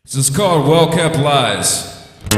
This is called Well Kept Lies.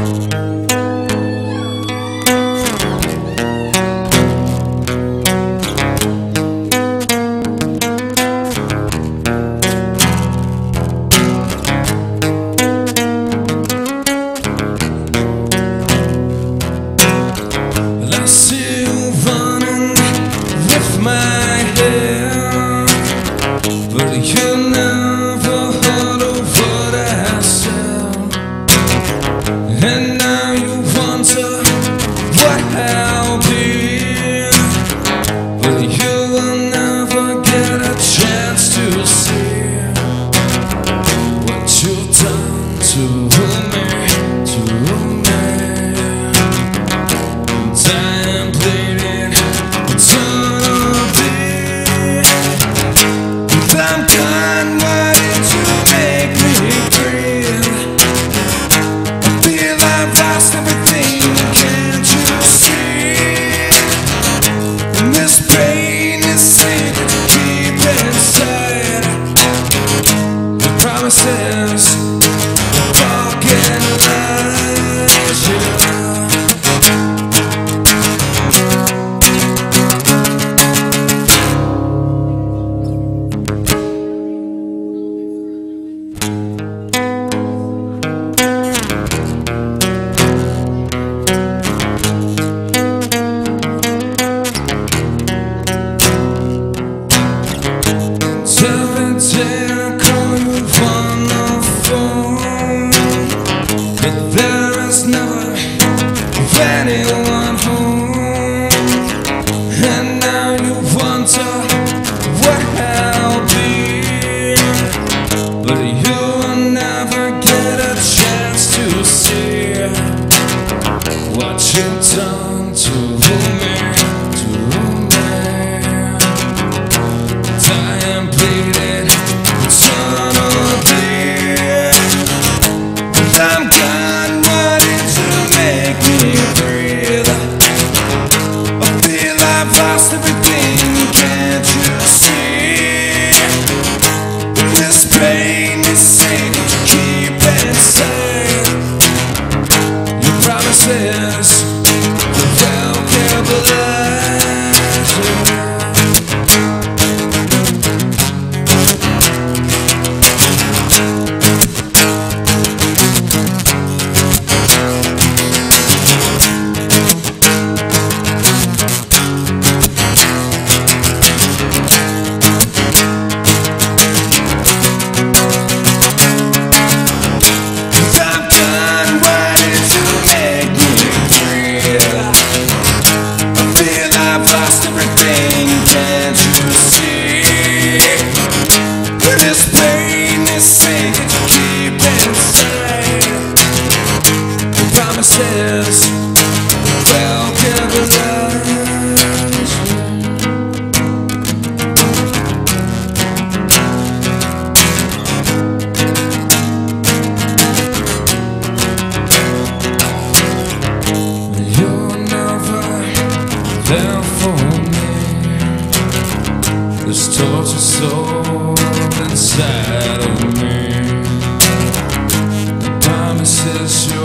I see you running with my hair, but you never heard of what I said. And now you wonder what I'll be, but you will never get a chance to see what you've done to me. Promises, fucking lies, yeah. Every day I call you on the phone, but there is never anyone home. And now you wonder what I'll be, but you will never get a chance to see what you've done to me. I'm gone, wanting to make me breathe. I feel I've lost everything, can't you see? This pain is safe to keep inside. Your promises, well kept lies, yeah. Promises, well kept lies. You're never there for me. This torture soul inside of me. The promises you